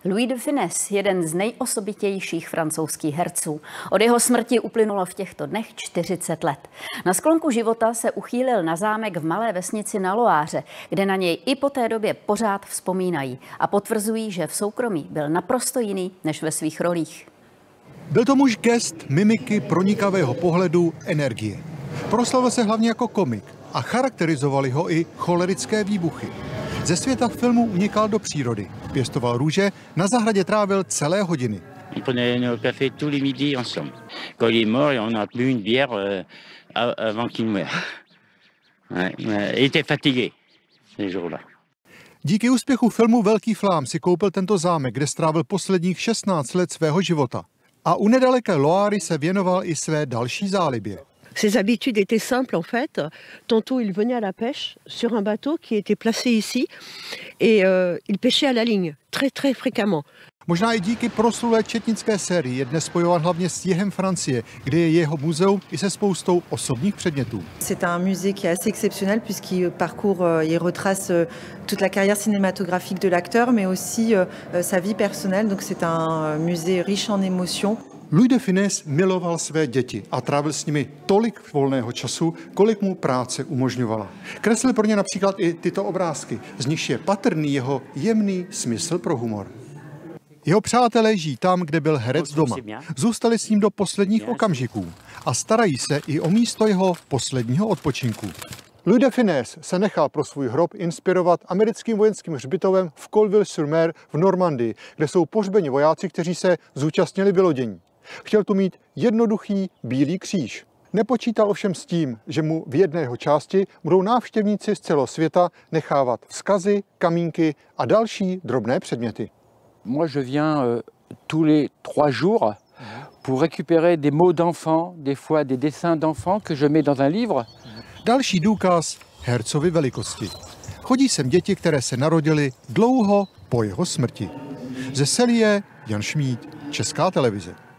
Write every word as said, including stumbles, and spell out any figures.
Louis de Funès, jeden z nejosobitějších francouzských herců. Od jeho smrti uplynulo v těchto dnech čtyřicet let. Na sklonku života se uchýlil na zámek v malé vesnici na Loáře, kde na něj i po té době pořád vzpomínají a potvrzují, že v soukromí byl naprosto jiný než ve svých rolích. Byl to muž gest, mimiky, pronikavého pohledu, energie. Proslavil se hlavně jako komik a charakterizovali ho i cholerické výbuchy. Ze světa filmu unikal do přírody, pěstoval růže, na zahradě trávil celé hodiny. On prenait nos cafés tous les midis ensemble. Quand il est mort, on a bu une bière avant qu'il meure. Il était fatigué ces jours-là. Díky úspěchu filmu Velký flám si koupil tento zámek, kde strávil posledních šestnáct let svého života. A u nedaleké Loáry se věnoval i své další zálibě. Ses habitudes étaient simples en fait. Tantôt il venait à la pêche sur un bateau qui était placé ici et euh, il pêchait à la ligne très très fréquemment. Možná i díky proslulé četnické sérii je dnes spojován hlavně s jihem Francie, kde je jeho muzeum i se spoustou osobních předmětů. C'est un musée qui est assez exceptionnel puisqu'il parcourt, il retrace toute la carrière cinématographique de l'acteur, mais aussi sa vie personnelle. Donc c'est un musée riche en émotions. Louis de Funès miloval své děti a trávil s nimi tolik volného času, kolik mu práce umožňovala. Kreslil pro ně například i tyto obrázky, z nichž je patrný jeho jemný smysl pro humor. Jeho přátelé žijí tam, kde byl herec doma. Zůstali s ním do posledních okamžiků a starají se i o místo jeho posledního odpočinku. Louis de Funès se nechal pro svůj hrob inspirovat americkým vojenským hřbitovem v Colville-sur-Mer v Normandii, kde jsou pohřbeni vojáci, kteří se zúčastnili vylodění. Chtěl tu mít jednoduchý bílý kříž. Nepočítal ovšem s tím, že mu v jedné jeho části budou návštěvníci z celého světa nechávat vzkazy, kamínky a další drobné předměty. Moi, je viens euh, tous les trois jours pour récupérer des mots d'enfants, des fois des dessins d'enfants que je mets dans un livre. Další důkaz hercovy velikosti. Chodí sem děti, které se narodily dlouho po jeho smrti. Ze Selije Jan Šmíd, Česká televize.